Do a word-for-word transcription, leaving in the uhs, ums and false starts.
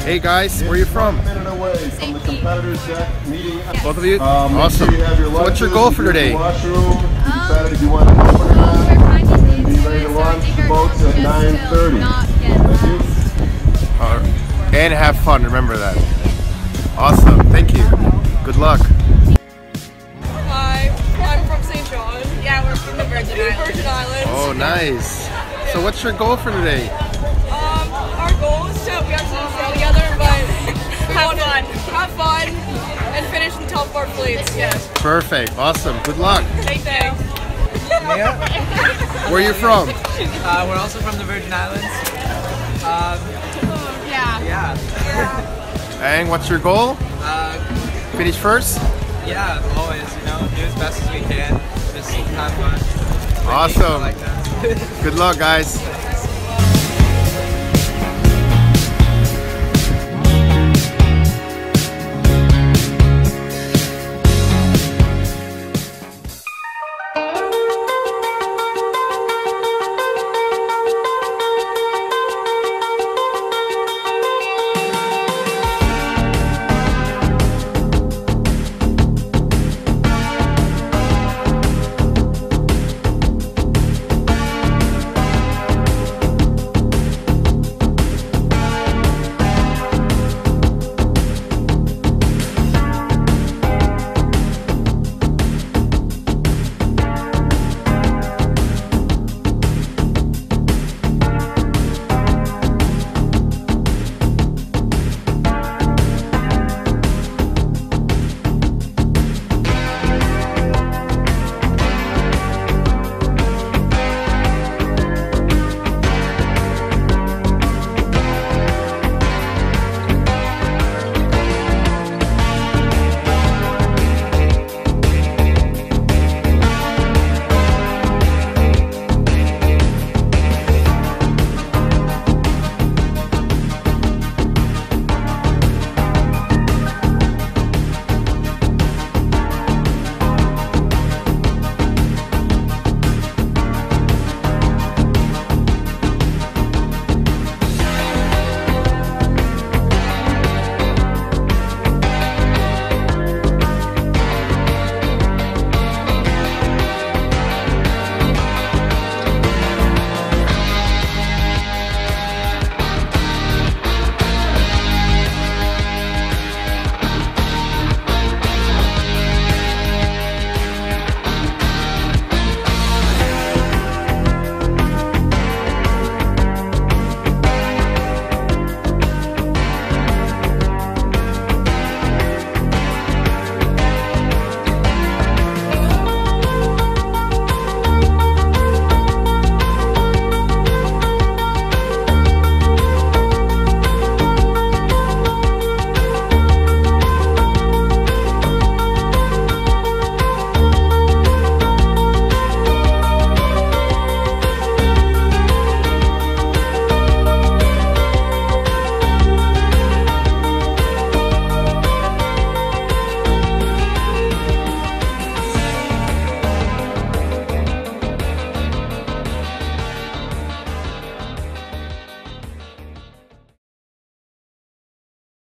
Hey guys, where are you from? Minute away from the competitors deck meeting. Both of you? Um, Awesome. Sure you have your So what's your lunches, goal for you today? have your washroom, decided if you want to open or not, and be ready to launch the boats at nine thirty. Thank you. Uh, and have fun, remember that. Awesome, thank you. Good luck. Hi, I'm from Saint John. Yeah, we're from the Virgin Islands. Virgin Islands. Oh, nice. So what's your goal for today? Um, our goal is to we actually sail together, but we Have want to fun. have fun and finish in the top of our fleets. Yes. Perfect, awesome, good luck. Thank you. Where are you from? Uh, we're also from the Virgin Islands. Um, Yeah. yeah. And what's your goal? Uh, Finish first? yeah, always, you know, do as best as we can. Just have fun. Awesome. Like that. Good luck, guys.